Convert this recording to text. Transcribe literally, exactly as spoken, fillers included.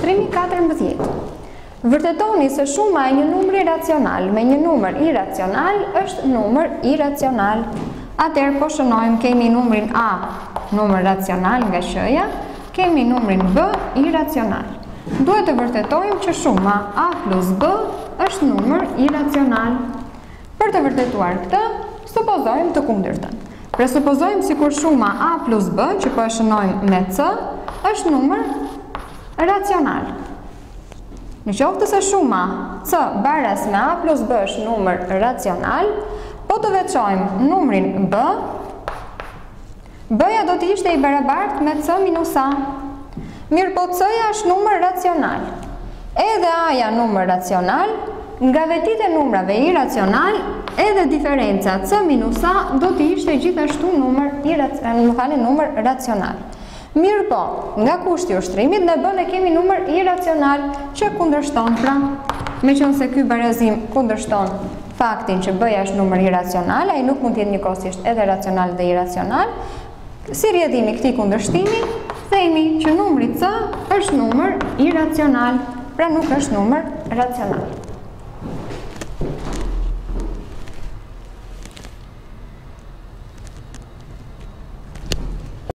Ushtrimi katërmbëdhjetë. Vërtetoni se shuma e një numri racional me një numër iracional është numër iracional. Atëherë po shënojmë, kemi numrin A, numër racional nga Q-ja, kemi numrin B, iracional. Duhet të vërtetojmë që shuma A plus B është numër iracional. Për të vërtetuar këtë, supozojmë të kundërtën. Presupozojmë sikur shuma A plus B, që po e shënojmë me C, është numër racional. Në qoftë se shuma C baras me A plus B është numër racional, po të veçojmë numrin B, B-ja do të ishte i barabartë me C minus A. Mirë po C-ja është numër racional. Edhe A-ja numër racional, nga vetit e numrave iracional, edhe diferenca C minus A do të ishte gjithashtu numër, numër racional. Mirë po, nga kushti i ushtrimit në B ne kemi numër iracional që kundërshton, pra, me qenë se ky barazim kundërshton faktin që B-ja është numër iracional, ai nuk mund të jetë njëkohësisht edhe racional dhe iracional. Si rrjedhimi këtij kundërshtimi, themi që numri C është numër iracional, pra nuk është numër racional.